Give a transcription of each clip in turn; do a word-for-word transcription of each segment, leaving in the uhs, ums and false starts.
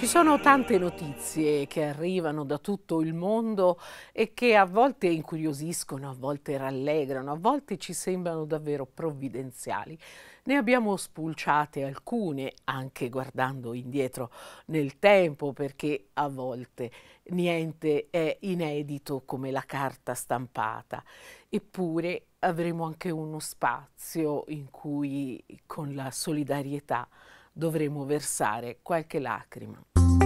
Ci sono tante notizie che arrivano da tutto il mondo e che a volte incuriosiscono, a volte rallegrano, a volte ci sembrano davvero provvidenziali. Ne abbiamo spulciate alcune, anche guardando indietro nel tempo, perché a volte niente è inedito come la carta stampata. Eppure avremo anche uno spazio in cui, con la solidarietà, dovremo versare qualche lacrima.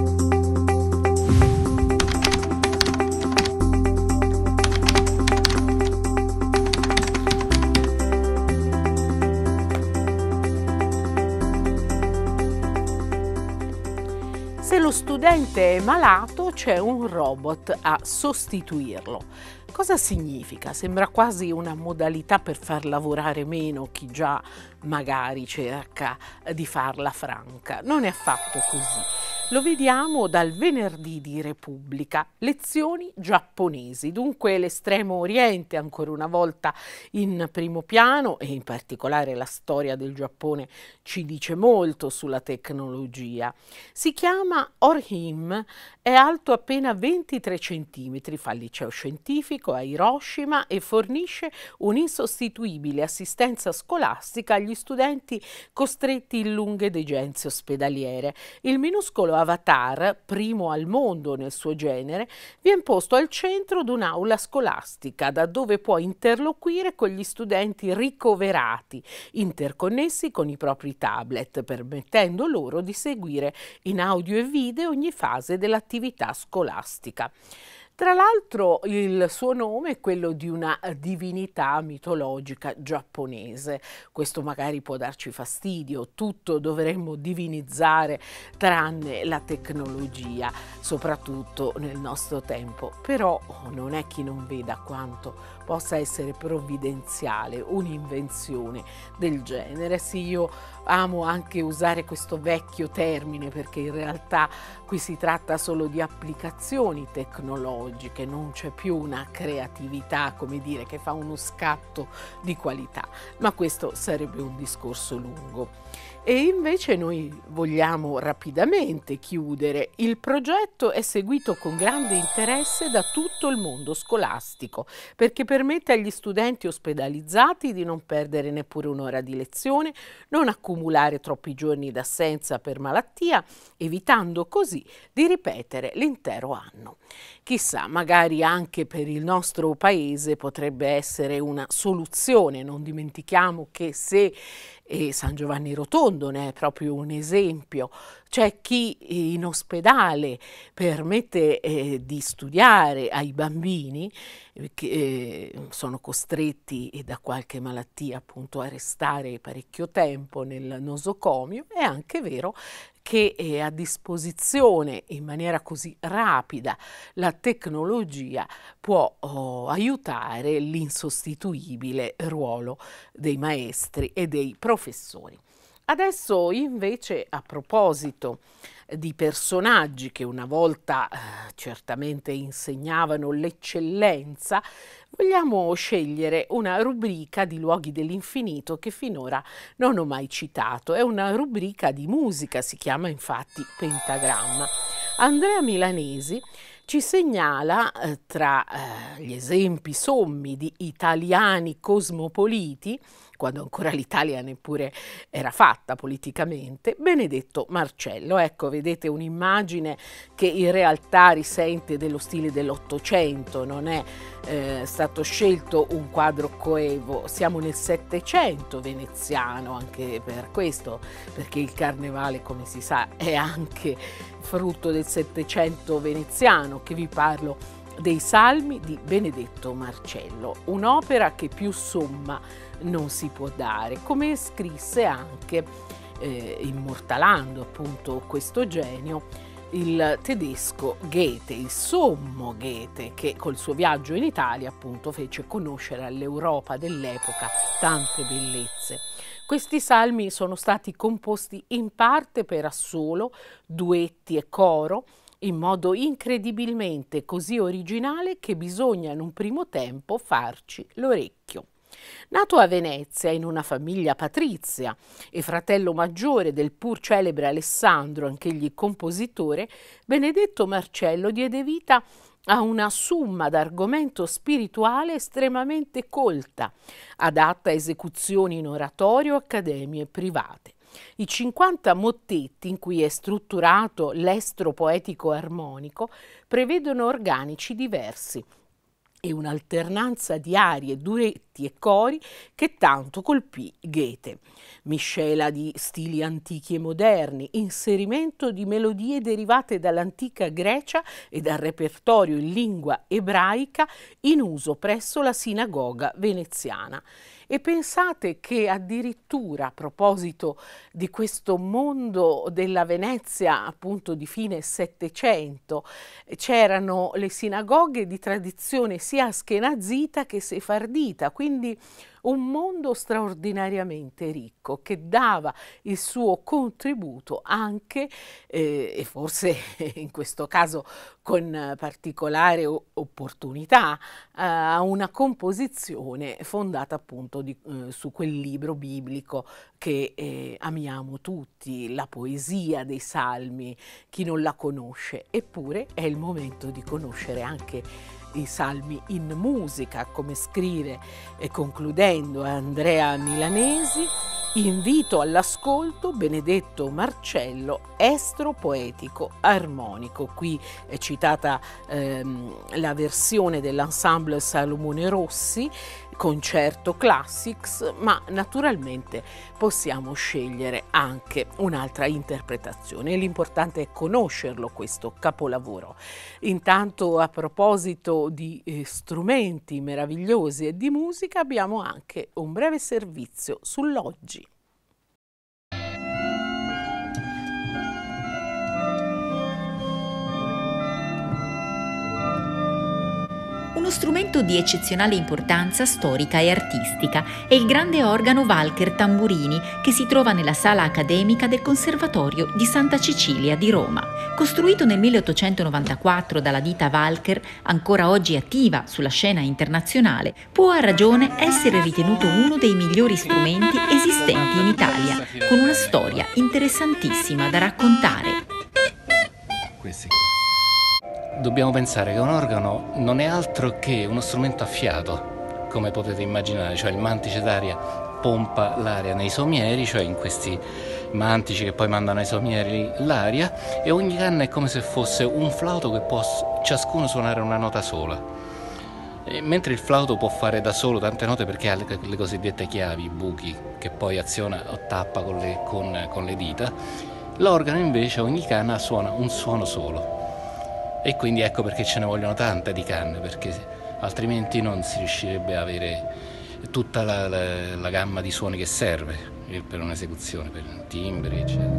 Se lo studente è malato, c'è un robot a sostituirlo. Cosa significa? Sembra quasi una modalità per far lavorare meno chi già magari cerca di farla franca. Non è affatto così. Lo vediamo dal venerdì di Repubblica, lezioni giapponesi, dunque l'estremo oriente ancora una volta in primo piano, e in particolare la storia del Giappone ci dice molto sulla tecnologia. Si chiama Orihime, è alto appena ventitré centimetri, fa il liceo scientifico a Hiroshima e fornisce un'insostituibile assistenza scolastica agli studenti costretti in lunghe degenze ospedaliere. Il minuscolo avatar, primo al mondo nel suo genere, viene posto al centro di un'aula scolastica da dove può interloquire con gli studenti ricoverati, interconnessi con i propri tablet, permettendo loro di seguire in audio e video ogni fase dell'attività scolastica. Tra l'altro il suo nome è quello di una divinità mitologica giapponese. Questo magari può darci fastidio, tutto dovremmo divinizzare tranne la tecnologia, soprattutto nel nostro tempo. Però non è chi non veda quanto possa essere provvidenziale un'invenzione del genere. Sì, io amo anche usare questo vecchio termine perché in realtà qui si tratta solo di applicazioni tecnologiche, non c'è più una creatività, come dire, che fa uno scatto di qualità, ma questo sarebbe un discorso lungo. E invece noi vogliamo rapidamente chiudere. Il progetto è seguito con grande interesse da tutto il mondo scolastico perché permette agli studenti ospedalizzati di non perdere neppure un'ora di lezione, non accumulare troppi giorni d'assenza per malattia, evitando così di ripetere l'intero anno. Chissà, magari anche per il nostro paese potrebbe essere una soluzione. Non dimentichiamo che se E San Giovanni Rotondo ne è proprio un esempio. C'è chi in ospedale permette eh, di studiare ai bambini eh, che eh, sono costretti eh, da qualche malattia appunto a restare parecchio tempo nel nosocomio. È anche vero che è a disposizione in maniera così rapida la tecnologia può oh, aiutare l'insostituibile ruolo dei maestri e dei professori. Adesso invece, a proposito di personaggi che una volta eh, certamente insegnavano l'eccellenza, vogliamo scegliere una rubrica di Luoghi dell'Infinito che finora non ho mai citato. È una rubrica di musica, si chiama infatti Pentagramma. Andrea Milanesi ci segnala eh, tra eh, gli esempi sommi di italiani cosmopoliti, quando ancora l'Italia neppure era fatta politicamente, Benedetto Marcello. Ecco, vedete un'immagine che in realtà risente dello stile dell'Ottocento, non è eh, stato scelto un quadro coevo, siamo nel Settecento veneziano, anche per questo, perché il carnevale, come si sa, è anche frutto del Settecento veneziano, che vi parlo dei Salmi di Benedetto Marcello, un'opera che più somma non si può dare, come scrisse anche, eh, immortalando appunto questo genio, il tedesco Goethe, il sommo Goethe, che col suo viaggio in Italia appunto fece conoscere all'Europa dell'epoca tante bellezze. Questi salmi sono stati composti in parte per assolo, duetti e coro, in modo incredibilmente così originale che bisogna in un primo tempo farci l'orecchio. Nato a Venezia in una famiglia patrizia e fratello maggiore del pur celebre Alessandro, anch'egli compositore, Benedetto Marcello diede vita a una summa d'argomento spirituale estremamente colta, adatta a esecuzioni in oratorio o accademie private. I cinquanta mottetti in cui è strutturato l'estro poetico armonico prevedono organici diversi e un'alternanza di arie, duetti e cori che tanto colpì Goethe. Miscela di stili antichi e moderni, inserimento di melodie derivate dall'antica Grecia e dal repertorio in lingua ebraica in uso presso la sinagoga veneziana. E pensate che addirittura a proposito di questo mondo della Venezia appunto di fine Settecento c'erano le sinagoghe di tradizione sia askenazita che sefardita, quindi un mondo straordinariamente ricco che dava il suo contributo anche, eh, e forse in questo caso con particolare opportunità, eh, a una composizione fondata appunto di, eh, su quel libro biblico che eh, amiamo tutti, la poesia dei Salmi, chi non la conosce. Eppure è il momento di conoscere anche i salmi in musica, come scrive e concludendo Andrea Milanesi: invito all'ascolto Benedetto Marcello, estro poetico armonico. Qui è citata ehm, la versione dell'ensemble Salomone Rossi, concerto classics, ma naturalmente possiamo scegliere anche un'altra interpretazione. L'importante è conoscerlo questo capolavoro. Intanto, a proposito di eh, strumenti meravigliosi e di musica, abbiamo anche un breve servizio sull'oggi. Uno strumento di eccezionale importanza storica e artistica è il grande organo Walker Tamburini, che si trova nella sala accademica del Conservatorio di Santa Cecilia di Roma. Costruito nel milleottocentonovantaquattro dalla ditta Walker, ancora oggi attiva sulla scena internazionale, può a ragione essere ritenuto uno dei migliori strumenti esistenti in Italia, con una storia interessantissima da raccontare. Questi. Dobbiamo pensare che un organo non è altro che uno strumento a fiato, come potete immaginare, cioè il mantice d'aria pompa l'aria nei somieri, cioè in questi mantici che poi mandano ai somieri l'aria, e ogni canna è come se fosse un flauto che può ciascuno suonare una nota sola. E mentre il flauto può fare da solo tante note perché ha le, le cosiddette chiavi, i buchi, che poi aziona o tappa con le, con, con le dita, l'organo invece ogni canna suona un suono solo. E quindi ecco perché ce ne vogliono tante di canne, perché altrimenti non si riuscirebbe a avere tutta la, la, la gamma di suoni che serve per un'esecuzione, per timbri, eccetera.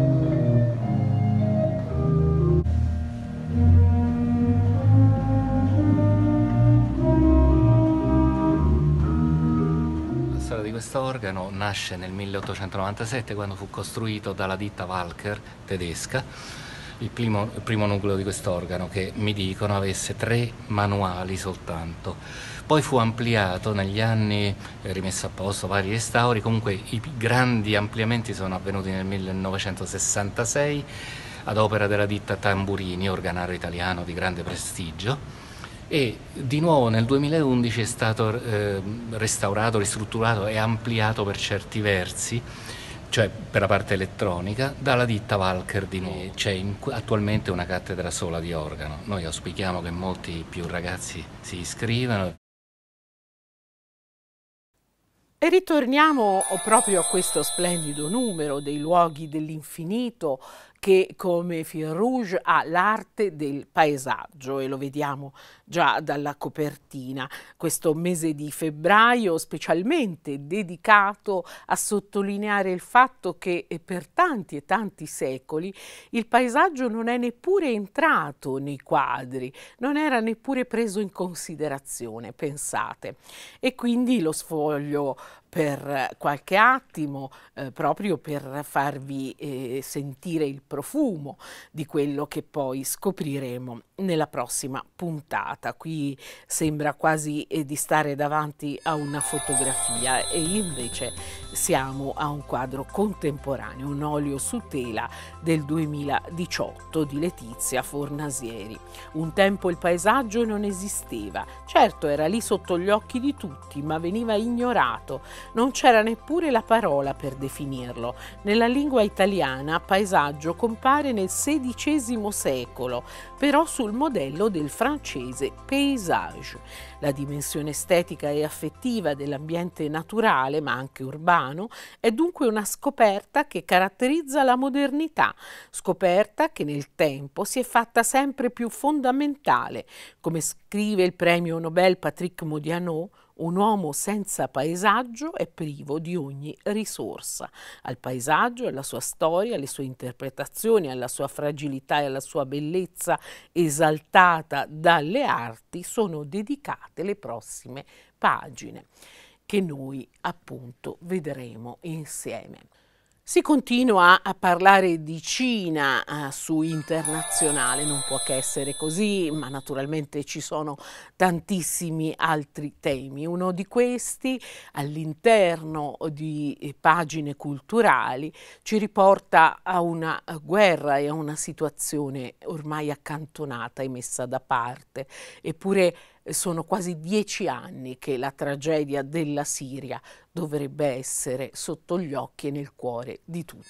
La storia di questo organo nasce nel milleottocentonovantasette, quando fu costruito dalla ditta Walker tedesca. Il primo, il primo nucleo di quest'organo, che mi dicono avesse tre manuali soltanto. Poi fu ampliato negli anni, rimesso a posto, vari restauri. Comunque i grandi ampliamenti sono avvenuti nel millenovecentosessantasei ad opera della ditta Tamburini, organario italiano di grande prestigio, e di nuovo nel duemilaundici è stato eh, restaurato, ristrutturato e ampliato per certi versi, cioè per la parte elettronica, dalla ditta Walker di nuovo. C'è attualmente una cattedra sola di organo. Noi auspichiamo che molti più ragazzi si iscrivano. E ritorniamo proprio a questo splendido numero dei luoghi dell'infinito, che come Fil Rouge ha l'arte del paesaggio, e lo vediamo già dalla copertina. Questo mese di febbraio specialmente dedicato a sottolineare il fatto che per tanti e tanti secoli il paesaggio non è neppure entrato nei quadri, non era neppure preso in considerazione, pensate. E quindi lo sfoglio per qualche attimo, eh, proprio per farvi eh, sentire il profumo di quello che poi scopriremo nella prossima puntata. Qui sembra quasi eh, di stare davanti a una fotografia e invece siamo a un quadro contemporaneo, un olio su tela del duemiladiciotto di Letizia Fornasieri. Un tempo il paesaggio non esisteva, certo era lì sotto gli occhi di tutti, ma veniva ignorato, non c'era neppure la parola per definirlo. Nella lingua italiana paesaggio compare nel sedicesimo secolo, però sul modello del francese paysage. La dimensione estetica e affettiva dell'ambiente naturale, ma anche urbano, è dunque una scoperta che caratterizza la modernità, scoperta che nel tempo si è fatta sempre più fondamentale. Come scrive il premio Nobel Patrick Modiano, un uomo senza paesaggio è privo di ogni risorsa. Al paesaggio, alla sua storia, alle sue interpretazioni, alla sua fragilità e alla sua bellezza esaltata dalle arti sono dedicate le prossime pagine che noi appunto vedremo insieme. Si continua a parlare di Cina eh, su Internazionale, non può che essere così, ma naturalmente ci sono tantissimi altri temi. Uno di questi, all'interno di eh, pagine culturali, ci riporta a una guerra e a una situazione ormai accantonata e messa da parte. Eppure sono quasi dieci anni che la tragedia della Siria dovrebbe essere sotto gli occhi e nel cuore di tutti.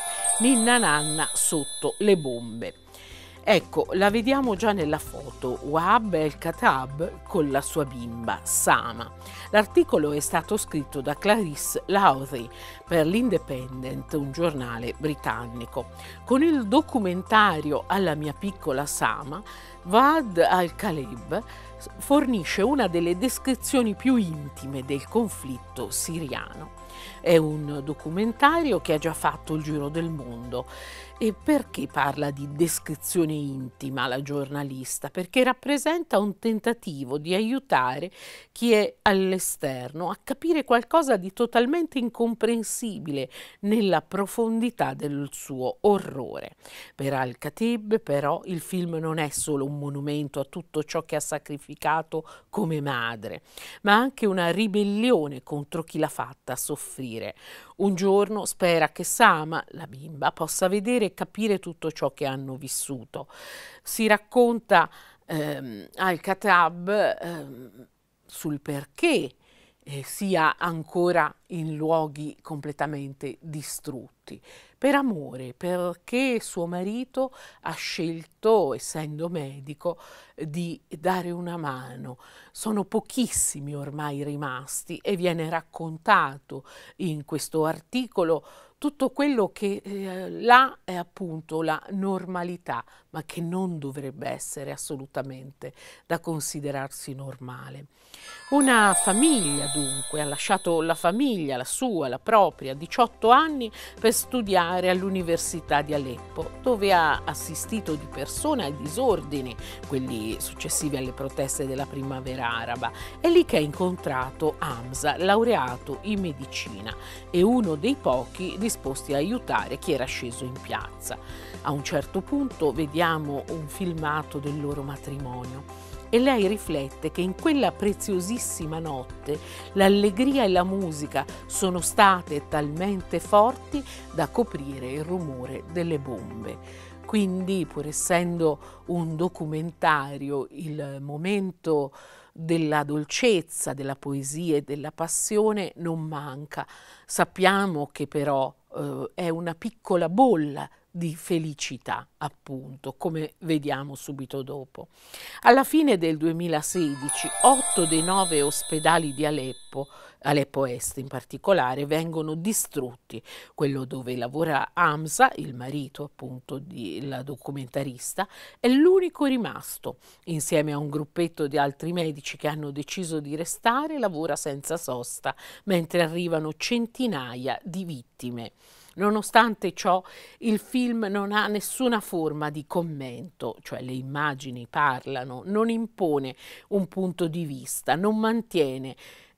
Ninna nanna sotto le bombe. Ecco, la vediamo già nella foto, Wahab el-Khattab con la sua bimba, Sama. L'articolo è stato scritto da Clarisse Lowry per l'Independent, un giornale britannico. Con il documentario Alla mia piccola Sama, Waad al-Khaleb fornisce una delle descrizioni più intime del conflitto siriano. È un documentario che ha già fatto il giro del mondo. E perché parla di descrizione intima la giornalista? Perché rappresenta un tentativo di aiutare chi è all'esterno a capire qualcosa di totalmente incomprensibile nella profondità del suo orrore. Per al-Khatib, però, il film non è solo un monumento a tutto ciò che ha sacrificato come madre, ma anche una ribellione contro chi l'ha fatta soffrire. Un giorno spera che Sama, la bimba, possa vedere e capire tutto ciò che hanno vissuto. Si racconta ehm, al-Khattab ehm, sul perché eh, sia ancora in luoghi completamente distrutti. Per amore, perché suo marito ha scelto, essendo medico, di dare una mano. Sono pochissimi ormai rimasti e viene raccontato in questo articolo tutto quello che eh, là è appunto la normalità, ma che non dovrebbe essere assolutamente da considerarsi normale. Una famiglia dunque ha lasciato la famiglia, la sua, la propria, a diciotto anni per studiare all'Università di Aleppo, dove ha assistito di persona ai disordini, quelli successivi alle proteste della primavera araba. È lì che ha incontrato Hamza, laureato in medicina e uno dei pochi disposti a aiutare chi era sceso in piazza. A un certo punto vediamo un filmato del loro matrimonio e lei riflette che in quella preziosissima notte l'allegria e la musica sono state talmente forti da coprire il rumore delle bombe. Quindi, pur essendo un documentario, il momento della dolcezza, della poesia e della passione non manca. Sappiamo che però eh, è una piccola bolla di felicità, appunto, come vediamo subito dopo. Alla fine del duemilasedici, otto dei nove ospedali di Aleppo, Aleppo Est in particolare, vengono distrutti. Quello dove lavora Hamza, il marito appunto della documentarista, è l'unico rimasto. Insieme a un gruppetto di altri medici che hanno deciso di restare, lavora senza sosta, mentre arrivano centinaia di vittime. Nonostante ciò, il film non ha nessuna forma di commento, cioè le immagini parlano, non impone un punto di vista, non mantiene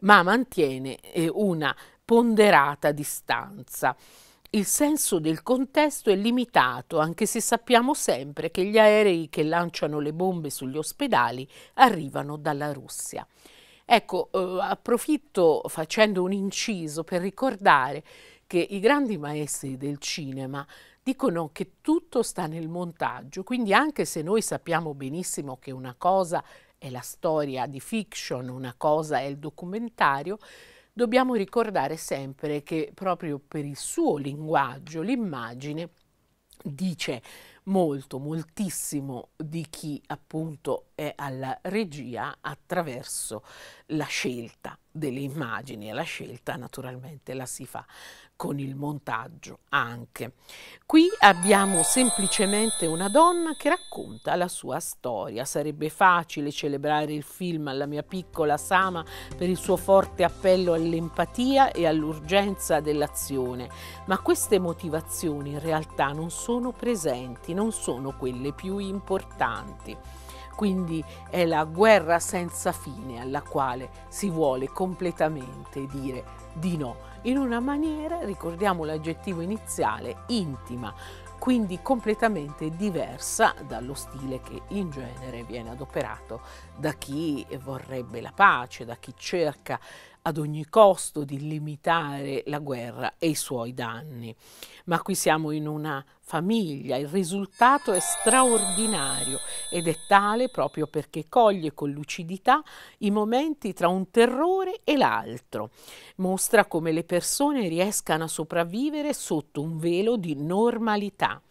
ma mantiene eh, una ponderata distanza. Il senso del contesto è limitato, anche se sappiamo sempre che gli aerei che lanciano le bombe sugli ospedali arrivano dalla Russia. Ecco, eh, approfitto facendo un inciso per ricordare che i grandi maestri del cinema dicono che tutto sta nel montaggio, quindi anche se noi sappiamo benissimo che una cosa è la storia di fiction, una cosa è il documentario, dobbiamo ricordare sempre che proprio per il suo linguaggio l'immagine dice molto, moltissimo di chi appunto è alla regia attraverso la scelta delle immagini, e la scelta naturalmente la si fa con il montaggio anche. Qui abbiamo semplicemente una donna che racconta la sua storia. Sarebbe facile celebrare il film La mia piccola Sama per il suo forte appello all'empatia e all'urgenza dell'azione, ma queste motivazioni in realtà non sono presenti, non sono quelle più importanti. Quindi è la guerra senza fine alla quale si vuole completamente dire di no, in una maniera, ricordiamo l'aggettivo iniziale, intima, quindi completamente diversa dallo stile che in genere viene adoperato da chi vorrebbe la pace, da chi cerca ad ogni costo di limitare la guerra e i suoi danni. Ma qui siamo in una famiglia, il risultato è straordinario ed è tale proprio perché coglie con lucidità i momenti tra un terrore e l'altro. Mostra come le persone riescano a sopravvivere sotto un velo di normalità.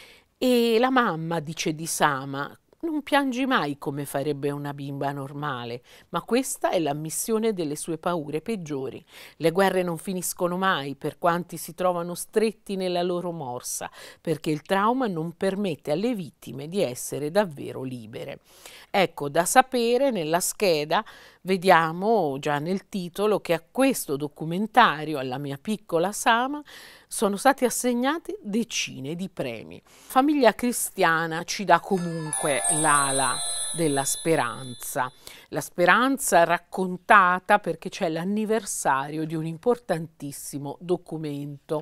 E la mamma dice di Sama: non piangi mai come farebbe una bimba normale, ma questa è l'ammissione delle sue paure peggiori. Le guerre non finiscono mai per quanti si trovano stretti nella loro morsa, perché il trauma non permette alle vittime di essere davvero libere. Ecco, da sapere, nella scheda vediamo già nel titolo che a questo documentario, alla mia piccola Sama, sono stati assegnati decine di premi. Famiglia Cristiana ci dà comunque l'ala della speranza. La speranza raccontata perché c'è l'anniversario di un importantissimo documento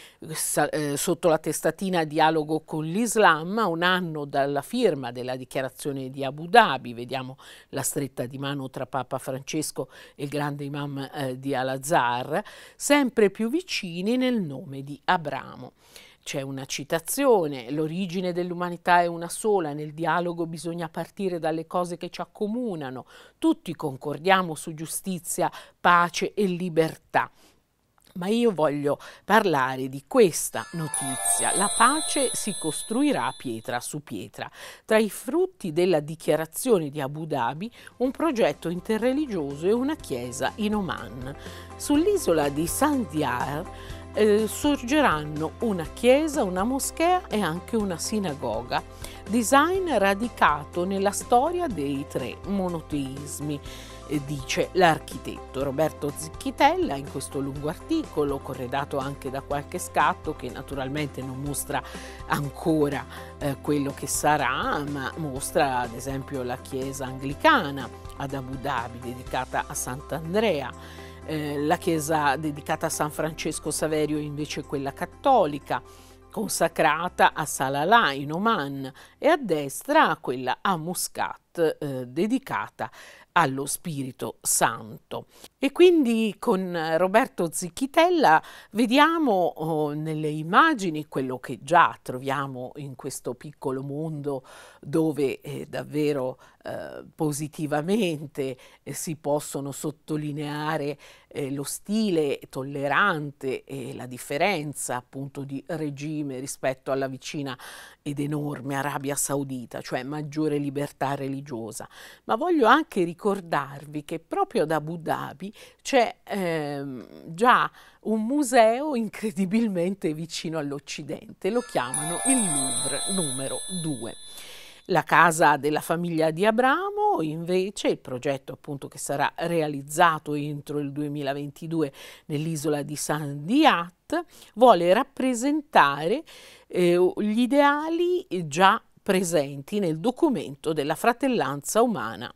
eh, sotto la testatina Dialogo con l'Islam, a un anno dalla firma della dichiarazione di Abu Dhabi. Vediamo la stretta di mano tra Papa Francesco e il grande imam eh, di Al-Azhar, sempre più vicini nel nome di Abramo. C'è una citazione: l'origine dell'umanità è una sola, nel dialogo bisogna partire dalle cose che ci accomunano, tutti concordiamo su giustizia, pace e libertà. Ma io voglio parlare di questa notizia: la pace si costruirà pietra su pietra. Tra i frutti della dichiarazione di Abu Dhabi, un progetto interreligioso e una chiesa in Oman. Sull'isola di Sandiar eh, sorgeranno una chiesa, una moschea e anche una sinagoga. Design radicato nella storia dei tre monoteismi, dice l'architetto Roberto Zicchitella in questo lungo articolo, corredato anche da qualche scatto che naturalmente non mostra ancora eh, quello che sarà, ma mostra ad esempio la chiesa anglicana ad Abu Dhabi dedicata a Sant'Andrea, eh, la chiesa dedicata a San Francesco Saverio invece quella cattolica, consacrata a Salalah in Oman, e a destra quella a Muscat eh, dedicata allo Spirito Santo. E quindi con Roberto Zicchitella vediamo oh, nelle immagini quello che già troviamo in questo piccolo mondo dove eh, davvero eh, positivamente eh, si possono sottolineare eh, lo stile tollerante e la differenza appunto di regime rispetto alla vicina ed enorme Arabia Saudita, cioè maggiore libertà religiosa. Ma voglio anche ricordarvi che proprio ad Abu Dhabi c'è ehm, già un museo incredibilmente vicino all'Occidente, lo chiamano il Louvre numero due. La casa della famiglia di Abramo, invece, il progetto appunto che sarà realizzato entro il duemilaventidue nell'isola di Sandiat, vuole rappresentare eh, gli ideali già presenti nel documento della fratellanza umana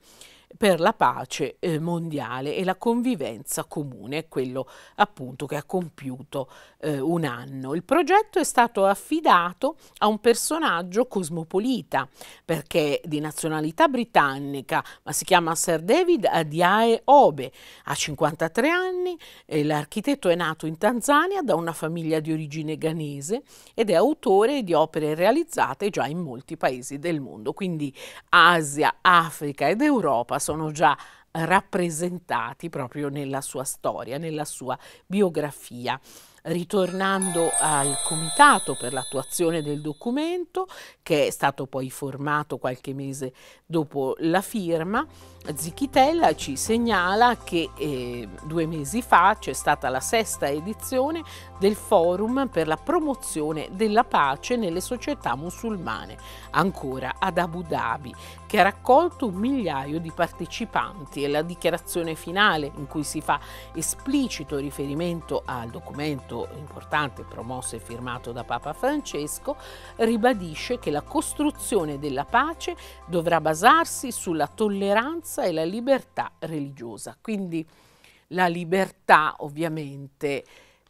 per la pace eh, mondiale e la convivenza comune, quello appunto che ha compiuto eh, un anno. Il progetto è stato affidato a un personaggio cosmopolita, perché di nazionalità britannica, ma si chiama Sir David Adiaye Obe, ha cinquantatré anni, e l'architetto è nato in Tanzania da una famiglia di origine ghanese ed è autore di opere realizzate già in molti paesi del mondo, quindi Asia, Africa ed Europa sono già rappresentati proprio nella sua storia, nella sua biografia. Ritornando al comitato per l'attuazione del documento, che è stato poi formato qualche mese dopo la firma, Zichitella ci segnala che eh, due mesi fa c'è stata la sesta edizione del Forum per la promozione della pace nelle società musulmane, ancora ad Abu Dhabi, che ha raccolto un migliaio di partecipanti, e la dichiarazione finale, in cui si fa esplicito riferimento al documento importante promosso e firmato da Papa Francesco, ribadisce che la costruzione della pace dovrà basarsi sulla tolleranza e la libertà religiosa. Quindi la libertà ovviamente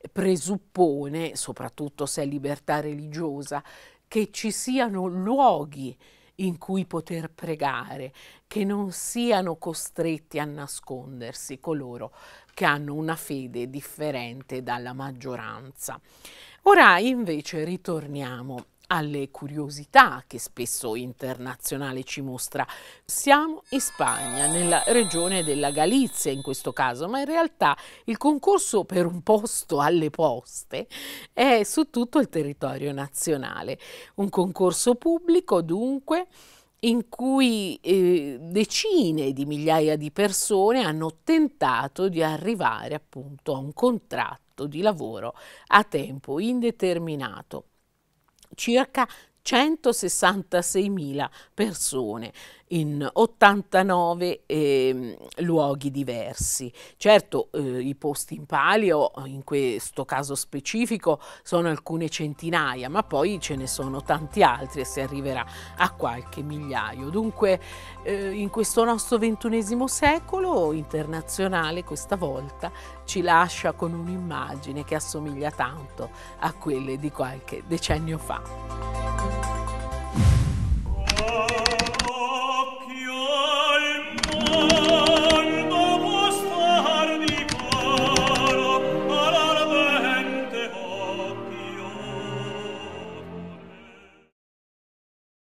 presuppone, soprattutto se è libertà religiosa, che ci siano luoghi in cui poter pregare, che non siano costretti a nascondersi coloro che hanno una fede differente dalla maggioranza. Ora invece ritorniamo alle curiosità che spesso Internazionale ci mostra. Siamo in Spagna, nella regione della Galizia in questo caso, ma in realtà il concorso per un posto alle poste è su tutto il territorio nazionale. Un concorso pubblico dunque in cui eh, decine di migliaia di persone hanno tentato di arrivare appunto a un contratto di lavoro a tempo indeterminato. Circa centosessantaseimila persone in ottantanove eh, luoghi diversi. Certo, eh, i posti in palio in questo caso specifico sono alcune centinaia, ma poi ce ne sono tanti altri e si arriverà a qualche migliaio. Dunque eh, in questo nostro ventunesimo secolo Internazionale questa volta ci lascia con un'immagine che assomiglia tanto a quelle di qualche decennio fa.